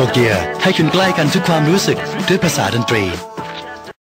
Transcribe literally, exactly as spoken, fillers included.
Nokia ให้คุณใกล้กันทุกความรู้สึกด้วยภาษาดนตรี